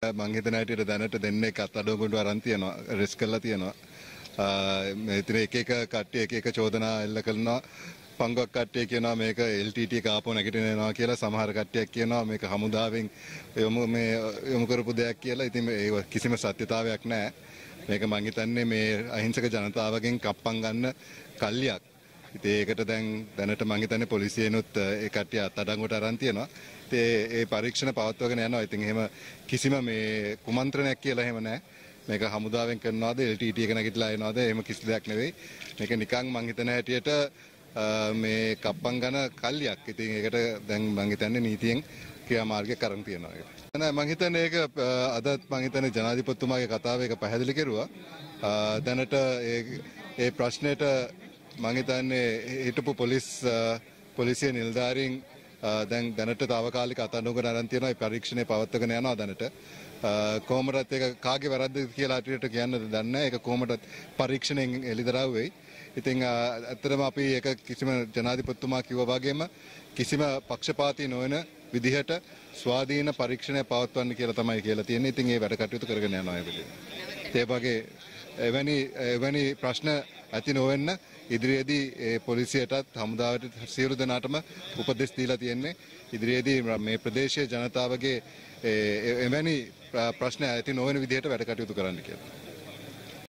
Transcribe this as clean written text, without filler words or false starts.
මං හිතන හැටියට දැනට දෙන්නෙක් අත්අඩංගුවට අරන් තියෙනවා රෙස් කරලා තියෙනවා. ඉතින් එක එක කට්ටිය එක එක චෝදනා එල්ල කරනවා. පංගුවක් කට්ටිය කියනවා මේක LTT එක ආපහු නැගිටිනවා කියලා. සමහර කට්ටියක් කියනවා මේක හමුදාවෙන් යොමු කරපු දෙයක් කියලා. ඉතින් ඒ කිසිම සත්‍යතාවයක් නැහැ. මේක මං හිතන්නේ මේ අහිංසක ජනතාවගෙන් කප්පම් ගන්න කල්ලියක්. ඉතින් ඒකට දැනට මං හිතන්නේ පොලිසියෙනුත් ඒ කට්ටිය අත්අඩංගුවට අරන් තියෙනවා. ඒ පරීක්ෂණ පවත්වාගෙන යනවා. ඉතින් එහෙම කිසිම මේ කුමන්ත්‍රණයක් කියලා එහෙම නැහැ. මේක හමුදාවෙන් කරනවාද LTT එක නැගිටලා එනවාද එහෙම කිසි දෙයක් නෙවෙයි. මේක නිකන් මං හිතන හැටියට මේ කප්පම් ගන්න කල්ලියක්. ඉතින් ඒකට දැන් මං හිතන්නේ නීතියෙන් ක්‍රියාමාර්ගයක් කරන් තියනවා. නෑ මං හිතන්නේ ඒක අදත් මං හිතන්නේ ජනාධිපතිතුමාගේ කතාව එක පැහැදිලි කෙරුවා. දැනට ඒ ප්‍රශ්නෙට මං හිතන්නේ හිටපු පොලිසිය නිලධාරීන් දැනට තාවකාලික අත්අඩංගුවට අරන් තියෙනවා. ඒ පරීක්ෂණය පවත්වාගෙන යනවා දැනට. කොහොමදත් ඒක කාගේ වැරද්දද කියලා අටියට කියන්න දන්නේ නැහැ. ඒක කොහොමදත් පරීක්ෂණයෙන් එළිදරව් වෙයි. ඉතින් ඇත්තටම අපි ඒක කිසිම ජනාධිපතිතුමා කිව්වා වගේම කිසිම පක්ෂපාතී නොවන විදිහට ස්වාධීන පරීක්ෂණය පවත්වන්න කියලා තමයි කියලා තියෙන්නේ. ඉතින් ඒ වැඩ කටයුතු කරගෙන යනවා ඒ විදිහට. ඒ වගේ එවැනි ප්‍රශ්න ඇති නොවෙන්න ඉදිරියේදී පොලිසියටත් හමුදාවටත් සියලු දෙනාටම උපදෙස් දීලා තියෙන්නේ. ඉදිරියේදී මේ ප්‍රදේශයේ ජනතාවගේ එවැනි ප්‍රශ්න ඇති නොවන විදිහට වැඩ කටයුතු කරන්න කියලා.